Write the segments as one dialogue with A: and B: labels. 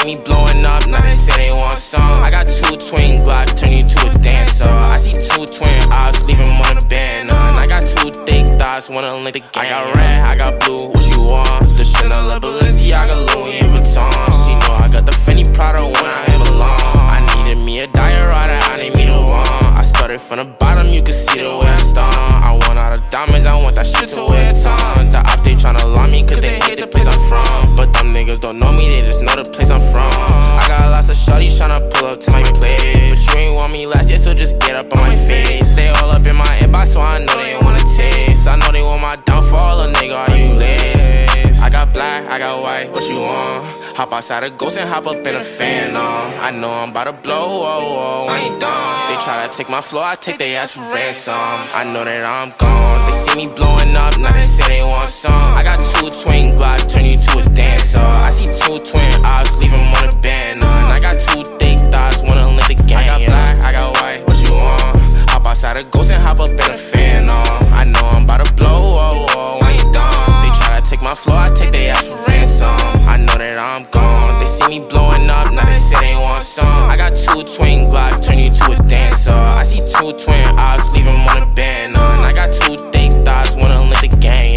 A: see me blowing up, now they say they want some. I got 2 twin Glocks, turn you to a dancer. I see 2 twin eyes, leave him on a band. And I got 2 thick thighs, wanna link the game. I got red, I got blue, what you want? The Chanel, Balenciaga, Louis Vuitton. She know I got the Fendi Prada when I hit along. I needed me a diet rider, I need me the one. I started from the bottom, you can see the way I stung. I want all the diamonds, I want that shit to wear a ton. The op, they tryna lie me, cause they hate the place I'm from. But them niggas don't know me, they just know the place I'm from. I got lots of shorties tryna pull up to my place, but you ain't want me last year, so just get up on my face. They all up in my inbox, so I know they wanna taste. I know they want my downfall, a nigga, are you lace? I got black, I got white, what you want? Hop outside a ghost and hop up in a fan, I know I'm about to blow, whoa, I ain't done. They try to take my floor, I take their ass for ransom. I know that I'm gone, they see me blowing up, now they say they want some. I got 2 twin Glocks, turn you to a dancer. I see 2 twin eyes, leave him on a band. And I got 2 thick thighs, wanna link the game. I got black, I got white, what you want? Hop outside a ghost and hop up in a fan, I know I'm about to blow, whoa, I ain't done. They try to take my floor, I take their ass for ransom. I know that I'm gone, they see me blowing up, now they say they want some. I got 2 twin Glocks, turn you to a dancer. I see 2 twin eyes, leave him on a band. And I got 2 thick thighs, wanna link the game,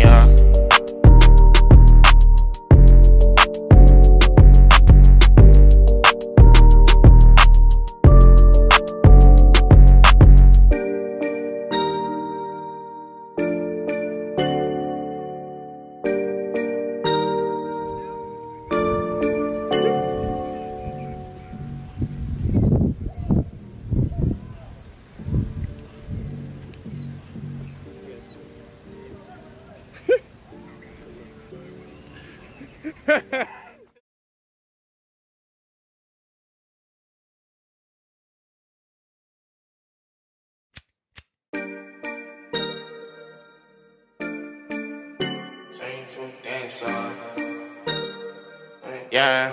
A: yeah.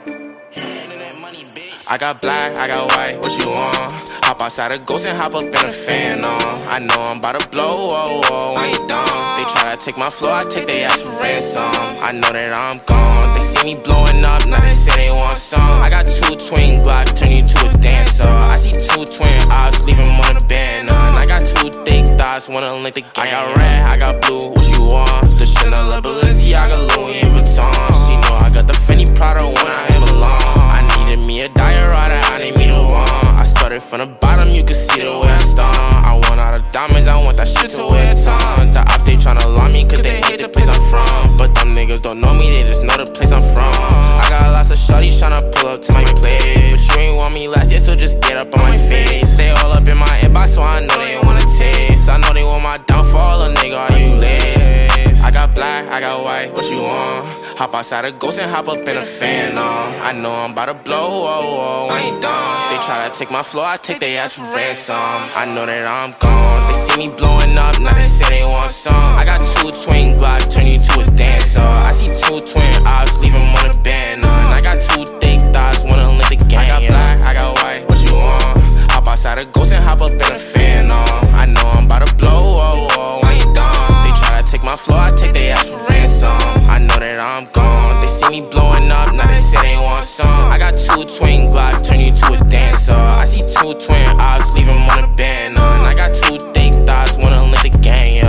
A: I got black, I got white, what you want? Hop outside a ghost and hop up in a fan, I know I'm about to blow, whoa, I ain't done. They try to take my floor, I take their ass for ransom. I know that I'm gone, they see me blowing up, now they say they want some. I got 2 twin Glocks, turn you to a dancer. I see 2 twin eyes, leave him on a band. And I got 2 thick thighs, wanna link the game. I got red, I got blue, what you want? The Chanel, Balenciaga, Louis Vuitton. She know I got the Fendi Prada when I hit along. I needed me a diet rider, I need me the one. I started from the bottom, you can see the way I stung. I want all the diamonds, I want that shit to wear a ton. The op, they tryna lie me, cause they hate the place I'm from. But them niggas don't know me, they just know the place I'm from. I got lots of shorties tryna pull up to my place, but you ain't want me last year, so just get up on my face. They all up in my inbox, so I know they wanna taste. I know they want my downfall, a nigga, are you lace? I got black, I got white, what you want? Hop outside a ghost and hop up in a fan, I know I'm about to blow, whoa, I ain't done. They try to take my floor, I take their ass for ransom. I know that I'm gone, they see me blowing up, now they say they want some. I got 2 twin Glocks, turn you to a dancer. I see 2 twin eyes, leave him on a band. And I got 2 thick thighs, wanna link the game. I got black, I got white, what you want? Hop outside a ghost and hop up in a fan, I know I'm about to blow, whoa, I ain't done. They try to take my floor, I take their ass for ransom. I know that I'm gone, they see me blowing up, now they say they want some. I got 2 twin Glocks, turn you to a dancer. I see 2 twin eyes, leave him on a band. And I got 2 thick thighs, wanna link the game,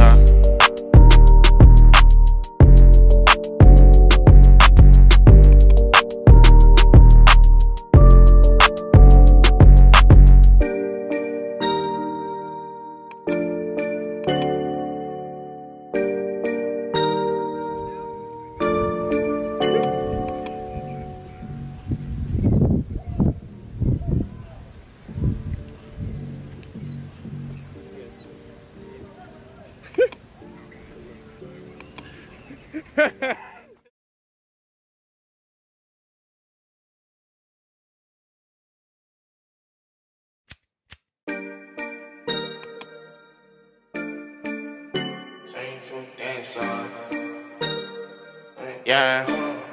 A: yeah.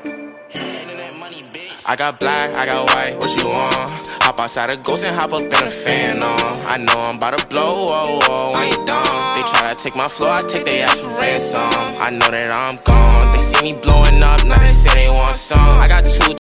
A: I got black, I got white, what you want? Hop outside a ghost and hop up in a fan, I know I'm about to blow, whoa, I ain't done. They try to take my floor, I take their ass for ransom. I know that I'm gone, they see me blowing up, now they say they want some. I got 2